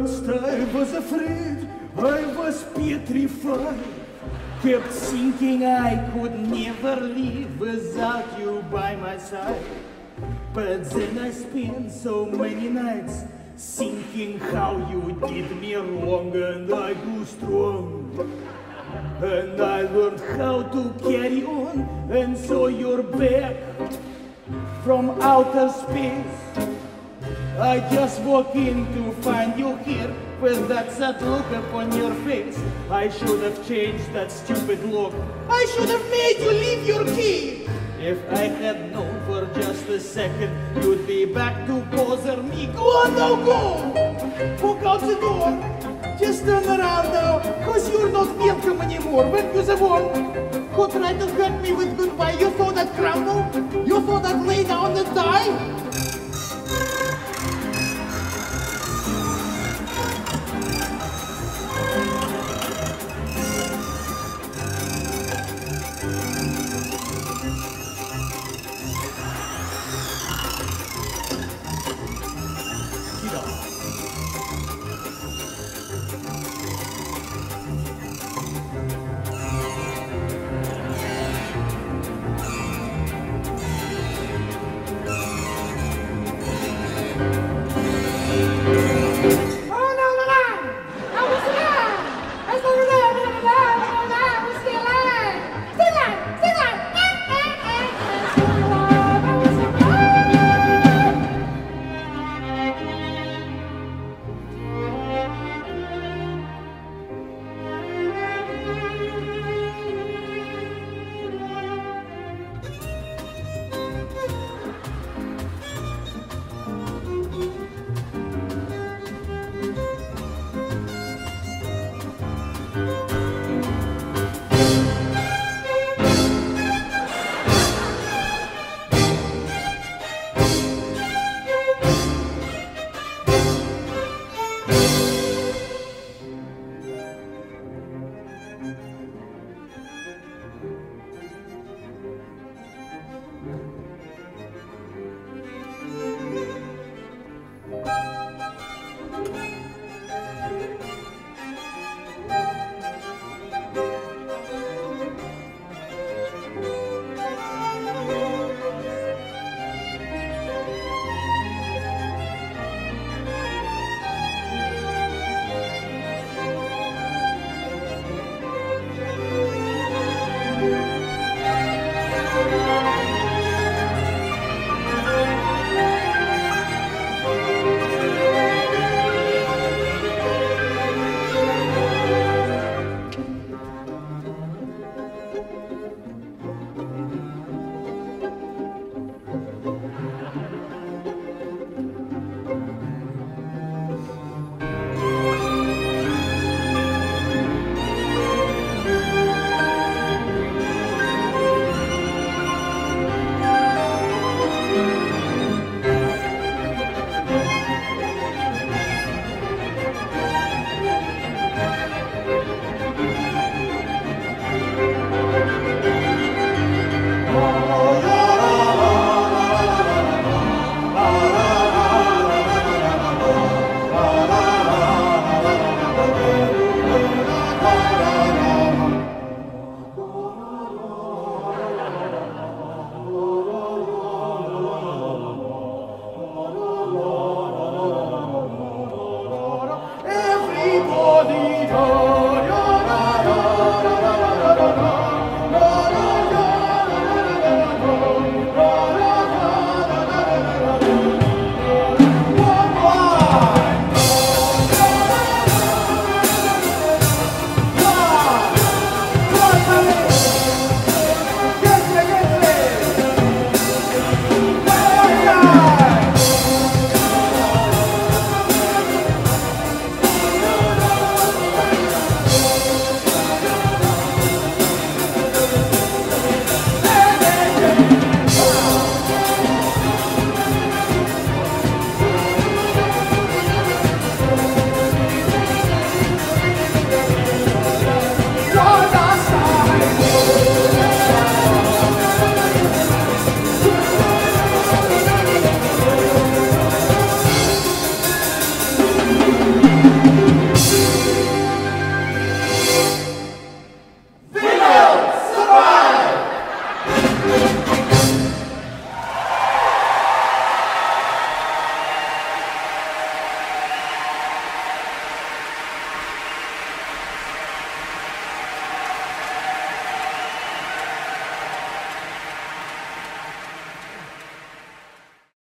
First I was afraid, I was petrified, kept thinking I could never live without you by my side. But then I spent so many nights thinking how you did me wrong, and I grew strong. And I learned how to carry on, and so you're back from outer space. I just walk in to find you here with that sad look upon your face. I should have changed that stupid look. I should have made you leave your key. If I had known for just a second you'd be back to bother me. Go on now, go! Walk out the door. Just turn around now, cause you're not welcome anymore. When you're the one who tried to hurt me with goodbye, you thought I'd crumble? You thought I'd lay down and die? Everybody